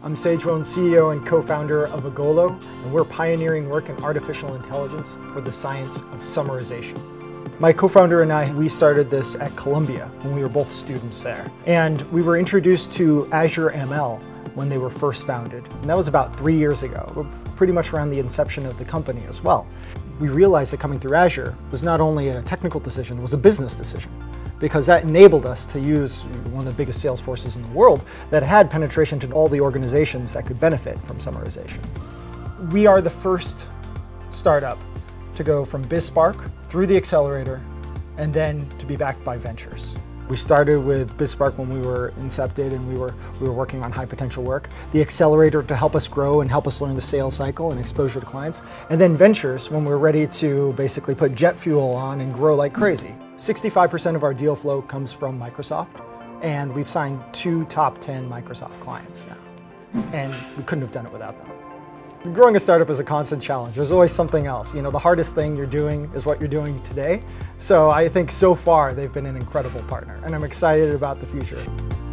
I'm Sejwon, CEO and co-founder of Agolo, and we're pioneering work in artificial intelligence for the science of summarization. My co-founder and I, we started this at Columbia when we were both students there. And we were introduced to Azure ML when they were first founded. And that was about 3 years ago, pretty much around the inception of the company as well. We realized that coming through Azure was not only a technical decision, it was a business decision, because that enabled us to use one of the biggest sales forces in the world that had penetration to all the organizations that could benefit from summarization. We are the first startup to go from BizSpark through the accelerator and then to be backed by ventures. We started with BizSpark when we were incepted and we were working on high potential work. The accelerator to help us grow and help us learn the sales cycle and exposure to clients. And then ventures when we're ready to basically put jet fuel on and grow like crazy. 65% of our deal flow comes from Microsoft, and we've signed 2 top 10 Microsoft clients now. And we couldn't have done it without them. Growing a startup is a constant challenge. There's always something else. You know, the hardest thing you're doing is what you're doing today. So I think so far they've been an incredible partner, and I'm excited about the future.